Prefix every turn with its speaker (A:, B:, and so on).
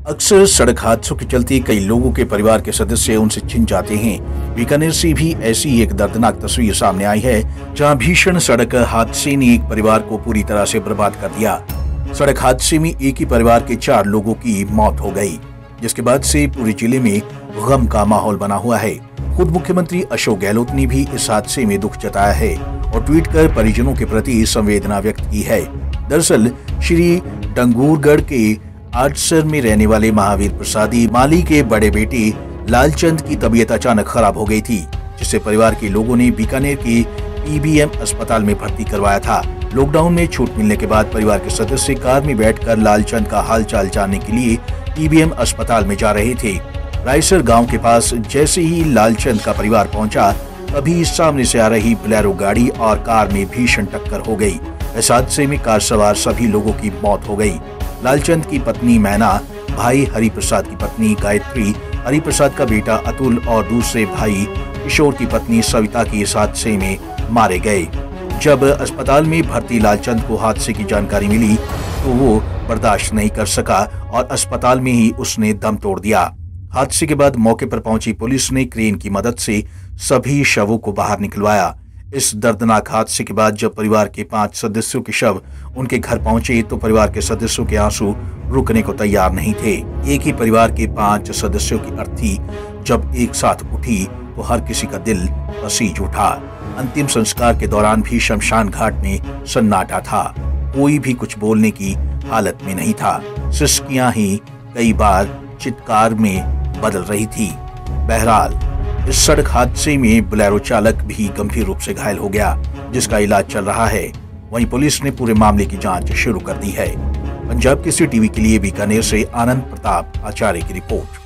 A: अक्सर सड़क हादसों के चलते कई लोगों के परिवार के सदस्य उनसे छिन जाते हैं। बीकानेर से भी ऐसी एक दर्दनाक तस्वीर सामने आई है, जहां भीषण सड़क हादसे ने एक परिवार को पूरी तरह से बर्बाद कर दिया। सड़क हादसे में एक ही परिवार के 4 लोगों की मौत हो गई, जिसके बाद से पूरे जिले में गम का माहौल बना हुआ है। खुद मुख्यमंत्री अशोक गहलोत ने भी इस हादसे में दुख जताया है और ट्वीट कर परिजनों के प्रति संवेदना व्यक्त की है। दरअसल श्री डंगूरगढ़ के आडसर में रहने वाले महावीर प्रसादी माली के बड़े बेटे लालचंद की तबीयत अचानक खराब हो गई थी, जिससे परिवार के लोगों ने बीकानेर के पीबीएम अस्पताल में भर्ती करवाया था। लॉकडाउन में छूट मिलने के बाद परिवार के सदस्य कार में बैठकर लालचंद का हालचाल जानने के लिए पीबीएम अस्पताल में जा रहे थे। रायसर गांव के पास जैसे ही लालचंद का परिवार पहुंचा, तभी सामने से आ रही बोलेरो गाड़ी और कार में भीषण टक्कर हो गई। इस हादसे में कार सवार सभी लोगों की मौत हो गई। लालचंद की पत्नी मैना, भाई हरिप्रसाद की पत्नी गायत्री, हरिप्रसाद का बेटा अतुल और दूसरे भाई किशोर की पत्नी सविता की इस हादसे में मारे गए। जब अस्पताल में भर्ती लालचंद को हादसे की जानकारी मिली तो वो बर्दाश्त नहीं कर सका और अस्पताल में ही उसने दम तोड़ दिया। हादसे के बाद मौके पर पहुंची पुलिस ने क्रेन की मदद से सभी शवों को बाहर निकलवाया। इस दर्दनाक हादसे के बाद जब परिवार के 5 सदस्यों के शव उनके घर पहुंचे तो परिवार के सदस्यों के आंसू रुकने को तैयार नहीं थे। एक ही परिवार के 5 सदस्यों की अर्थी जब एक साथ उठी तो हर किसी का दिल पसीज उठा। अंतिम संस्कार के दौरान भी शमशान घाट में सन्नाटा था। कोई भी कुछ बोलने की हालत में नहीं था। सिसकियां ही कई बार चित्कार में बदल रही थी। बहरहाल इस सड़क हादसे में बोलेरो चालक भी गंभीर रूप से घायल हो गया, जिसका इलाज चल रहा है। वहीं पुलिस ने पूरे मामले की जांच शुरू कर दी है। पंजाब केसरी टीवी के लिए बीकानेर से आनंद प्रताप आचार्य की रिपोर्ट।